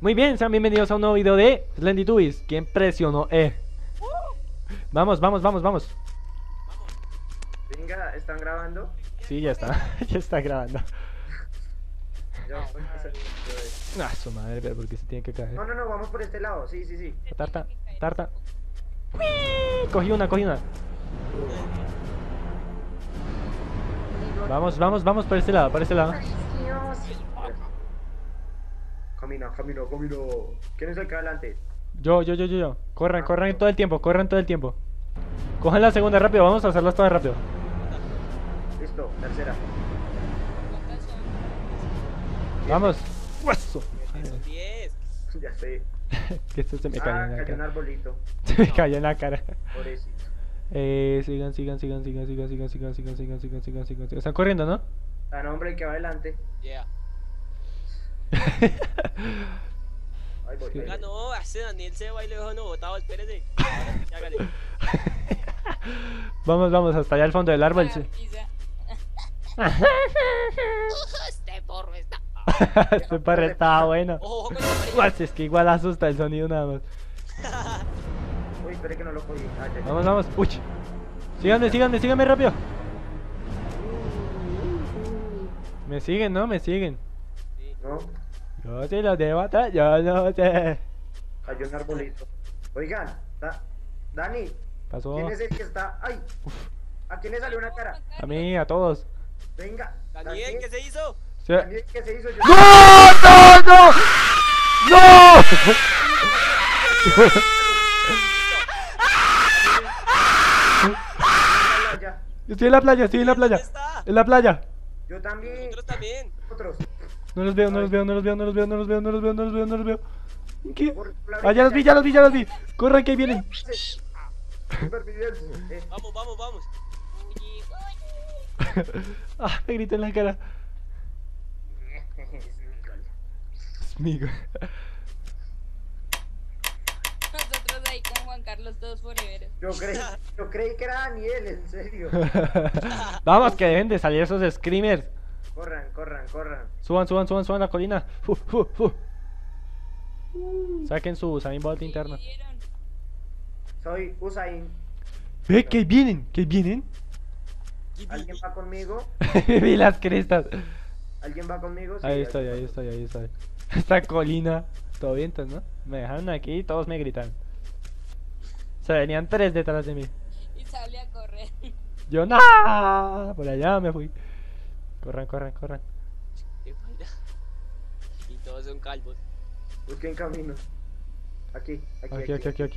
Muy bien, sean bienvenidos a un nuevo video de Slendytubbies. ¿Quién presionó Vamos, vamos, vamos, vamos. Venga, ¿están grabando? Sí, ya está, ya está grabando. Ya, Ah, su madre, pero ¿por qué se tiene que caer? no, vamos por este lado, sí. Tarta, tarta. ¡Uy! Cogí una. Vamos, vamos, vamos por este lado, por este lado. Camina. ¿Quién es el que va adelante? Yo. Corran todo el tiempo, Cojan la segunda rápido, vamos a hacerlas todas rápido. Listo, tercera. Vamos. ¡Hueso! Son 10. Ya sé. Que esto se me cayó en la Cayó un cara. arbolito. Se me cayó en la cara. Pobrecito. Sigan. Están corriendo, ¿no? Ah, no, hombre, el que va adelante. Yeah. Ahí voy. Venga, no, hace Daniel se va y lo dejó no botado, espérese. Hágale. Vamos, hasta allá al fondo del árbol. Sí. Este porro está. Este perro estaba bueno. Ojo con la amarilla. Guas, es que igual asusta el sonido nada más. Uy, espere que no lo cogí. Ya. Vamos. Uy. Síganme rápido. Me siguen, ¿no? Sí. No, Yo sí los debo atrás, yo no sé. cayó un arbolito. Oigan, Dani, Pasó. ¿quién es el que está? ¡Ay! ¿A quién le salió una cara? A mí, a todos. Venga. Daniel, ¿qué se hizo? Sí. Daniel, ¿qué se hizo? Yo... ¡No! Ya. Estoy en la playa. ¿Dónde está? En la playa. Yo también. Nosotros también. Otros. No los veo. ¿Qué? Por la Ah, ya los vi. Corran que ahí vienen. Supervivencia. Vamos. Ah, me grité en la cara. Migo. Nosotros ahí con Juan Carlos todos forever. Yo creí que era Daniel, en serio. Vamos, que deben de salir esos screamers. Corran. Suban la colina. Saquen su Usain Bolt interno. Soy Usain. Ve que vienen. ¿Alguien va conmigo? Vi las crestas. ¿Alguien va conmigo? Sí, Ahí estoy. Esta colina. Todo bien, ¿no? Me dejaron aquí y todos me gritan. Se venían 3 detrás de mí. Y sale a correr. Yo no. Por allá me fui. Corran. Qué vaina. Y todos son calvos. Busquen camino. Aquí. Aquí.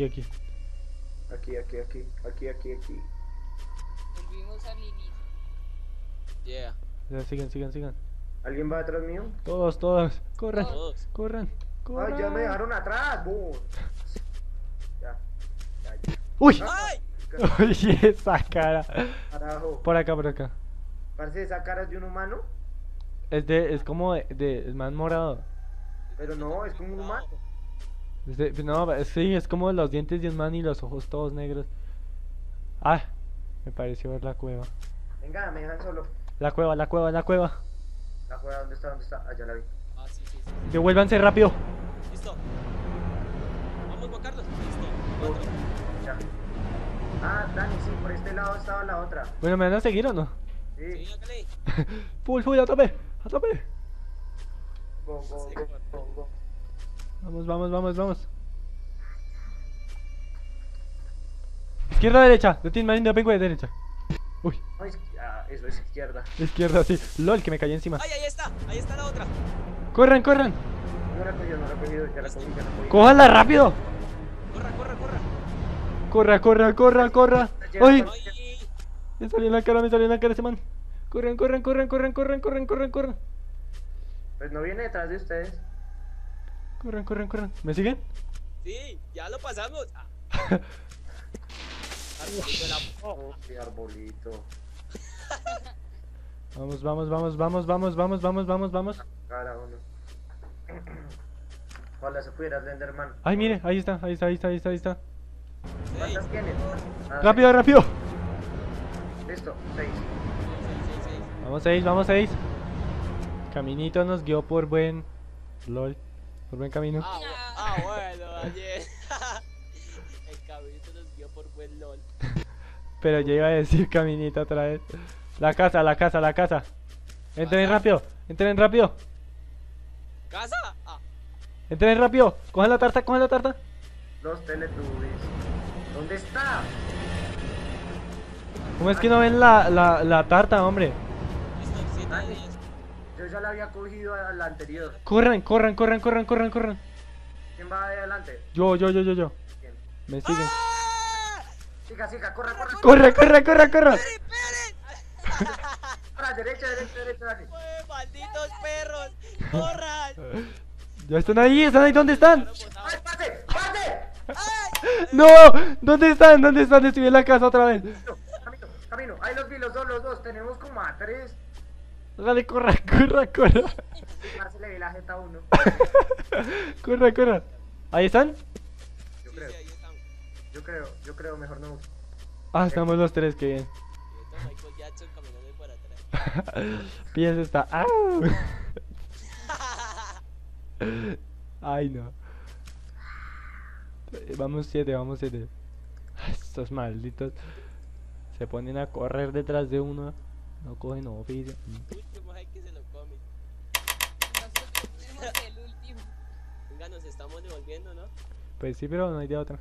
Volvimos al inicio. Yeah. Ya, sigan. ¿Alguien va detrás mío? Todos. Corran. Todos. Corran. Ay, ya me dejaron atrás. boom. Ya. Uy. ¡Ay! Oye, esa cara. Carajo. Por acá. Parece esa cara es de un humano, Es como de man morado. pero no, es como un humano. Sí, es como los dientes de un man y los ojos todos negros. Ah, me pareció ver la cueva. Venga, me dejan solo. La cueva. La cueva, ¿dónde está? Ah, ya la vi. Ah, sí. Devuélvanse rápido. Listo. Vamos, Juan Carlos. Listo. 4. Ya. Ah, Dani, sí, por este lado estaba la otra. Bueno, ¿me van a seguir o no? Sí, Sí. hágale. Full, a tope. Go. Vamos. Izquierda, derecha. De Team Marine de Penguin, derecha. Uy, No, eso es izquierda. izquierda, sí. LOL, que me caí encima. ¡Ay, ahí está la otra! Corran. No la he cogido, ya la cogí. Cójanla rápido. ¡Corra! ¡Ay! ¡Ay! Me salió en la cara ese man. Corran. Pues no viene detrás de ustedes. Corran. ¿Me siguen? Sí, ya lo pasamos. Ah. Arbolito de la- Oh, qué arbolito. Vamos. Cara uno. Ojalá se pudiera Slenderman. Ay, mire, ahí está. ¿Cuántas tienes? Ah, Rápido. Listo, 6. Vamos 6. Caminito nos guió por buen LOL. Por buen camino. Bueno, ayer. El caminito nos guió por buen LOL. Pero yo iba a decir caminito otra vez. La casa, la casa, la casa. Entren rápido, entren rápido. ¿Casa? Ah, Entren rápido. Cojan la tarta, cojan la tarta. Los Teletubbies. ¿Dónde está? ¿Cómo es que no ven la tarta, hombre? listo, 7 de 10. Yo ya la había cogido a la anterior. Corran, corran, corran, corran, corran, corran. ¿Quién va adelante? Yo. ¿Quién? Me siguen. Siga, siga, corra, corra. Corre, corre, corre, corre. Corra, derecha, dale. ¡Malditos perros! ¡Corran! Ya están ahí, ¿dónde están? ¡Ay, pase! ¡Pase! No, ¿dónde están? ¿Dónde están? Estoy en la casa otra vez. Camino. Ahí los vi, los dos. Tenemos como a 3. Dale, corra, corra, corra. Marce le vi la jeta a uno. Corra, corra. ¿Ahí están? Yo Sí, creo, ahí estamos. yo creo, mejor no. Ah, estamos los tres, qué bien. Y ahorita Michael Jackson caminando para atrás. Piensa está. ¡Au! Ay, no. Vamos 7, vamos 7. Estos malditos se ponen a correr detrás de uno. No cogen oficio. Último hay que se lo come. Nosotros fuimos el último. Venga, nos estamos devolviendo, ¿no? Pues sí, pero no hay de otra.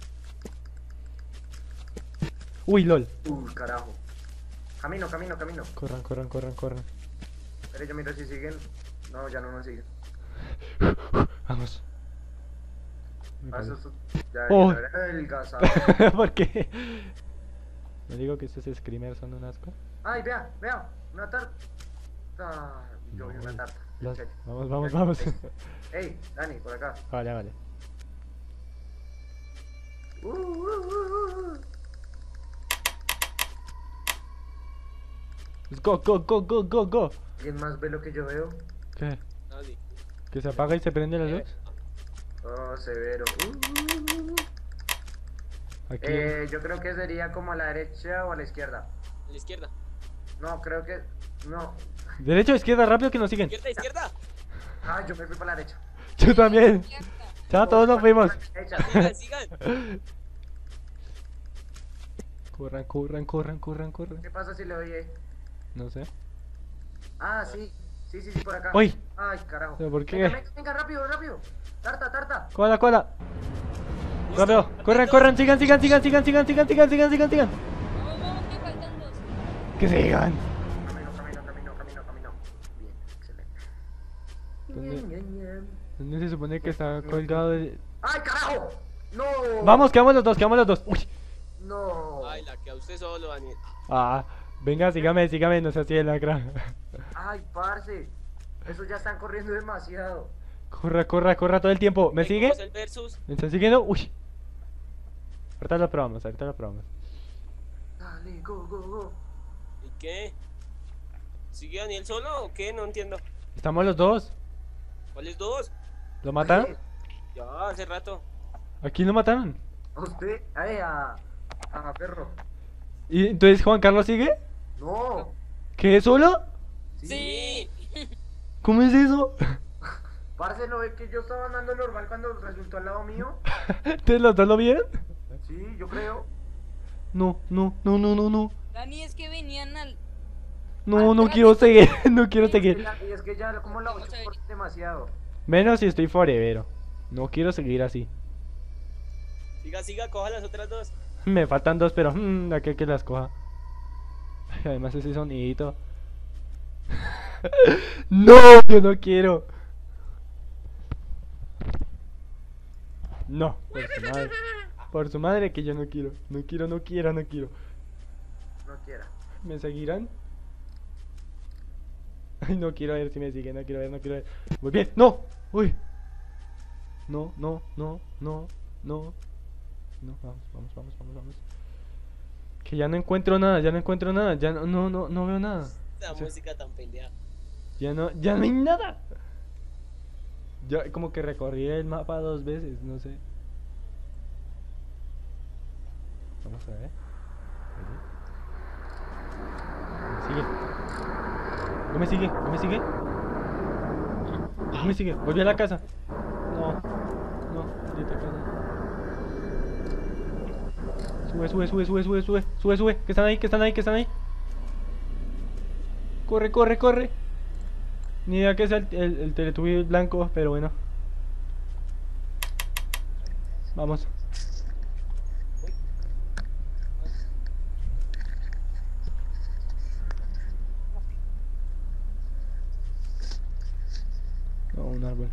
Uy, lol. Carajo. Camino. Corran, corran, corran, corran. Pero yo miro si siguen. No, ya no nos siguen. Vamos. Me Paso, parece. ya, Oh. el gasado. ¿Por qué? No digo que estos screamers son un asco. Ay, vea, una tarta. Ah, yo vi una tarta. en Las- serio. Vamos. Ey, Dani, por acá. Vale, vale. Let's go, go, go, go, go, go. ¿Quién más ve lo que yo veo? ¿Qué? Nadie. ¿Que se apaga y se prende la luz? Oh, severo. Aquí. Yo creo que sería como a la derecha o a la izquierda. A la izquierda. No, creo que. No. Derecho, izquierda, rápido que nos siguen. Izquierda. Ah, yo me fui para la derecha. Yo también. Ya todos nos fuimos. Derecha. Sigan. Corran, corran, corran, corran, corran. ¿Qué pasa si le doy? No sé. Ah, sí. Sí, por acá. ¡Uy! Ay, carajo. ¿Pero por qué? Venga, rápido. Tarta. Cola, cola. Rápido. Corran, corran, sigan. Vamos, que faltan 2. Que sigan. Camino. Bien, excelente. ¿Dónde? ¿Dónde se supone que está colgado el... ¡Ay, carajo! ¡No! Vamos, quedamos los dos. Uy. ¡No! Ay, la que a usted solo, Daniel. Ah, venga, sígame, no se así de lacra. ¡Ay, parce! Esos ya están corriendo demasiado. Corra todo el tiempo. ¿Me Ay, sigue? ¿cómo es el versus? ¿Me están siguiendo? Uy. Ahorita lo probamos. Dale, go. ¿Y qué? ¿Sigue Daniel solo o qué? No entiendo. Estamos los dos. ¿Cuáles dos? ¿Lo mataron? Ya, hace rato. ¿A quién lo mataron? ¿A usted? Ay, a perro. ¿Y entonces Juan Carlos sigue? No. ¿Qué, solo? Sí. ¿Cómo es eso? Parce, ¿no ve que yo estaba andando normal cuando resultó al lado mío? ¿Ustedes los dos lo vieron? Sí, yo creo. No. Dani, es que venían al. No quiero seguir. Y es que ya como la 8 por demasiado. Menos si estoy forevero. No quiero seguir así. Siga, coja las otras dos. Me faltan 2, pero aquel que las coja. Ay, además ese sonidito. No, yo no quiero. No, por su madre. Por su madre que yo no quiero. No quiero. No quiera. ¿Me seguirán? Ay, no quiero ver si me siguen, no quiero ver. Muy bien, no. Uy. No. Vamos. Que ya no encuentro nada, ya no veo nada. La O sea, música tan pendeja. ya no hay nada. Yo como que recorrí el mapa 2 veces, no sé. Vamos a ver. ¿No me sigue? ¿Volví a la casa? No, maldita casa. Sube. Que están ahí. Corre. Ni idea que es el Teletubby blanco, pero bueno. Vamos. No, un árbol.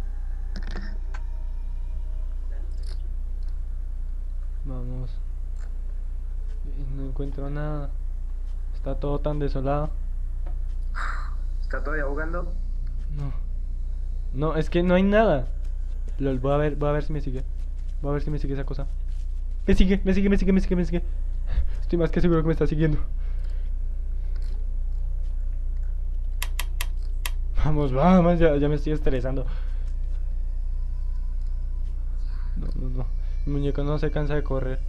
Vamos. No encuentro nada. Está todo tan desolado. ¿Está todavía jugando? No, es que no hay nada. Lol, voy a ver si me sigue. Voy a ver si me sigue esa cosa. Me sigue. Estoy más que seguro que me está siguiendo. Vamos, ya me estoy estresando. No. Mi muñeco no se cansa de correr.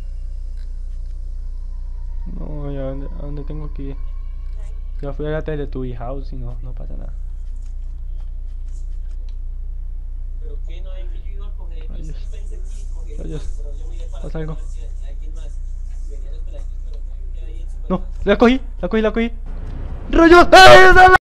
No, ¿a dónde tengo que ir? Ya fui a la Teletubby House y no pasa nada. Pero que no hay que yo iba a coger. Yo Rayos. pensé que cogí Rayos. pero yo miré para Pasa algo. ver si alguien más. Venían los peladitos, pero no vi ahí en su No, la cogí. ¡Rollos! ¡Ay, esa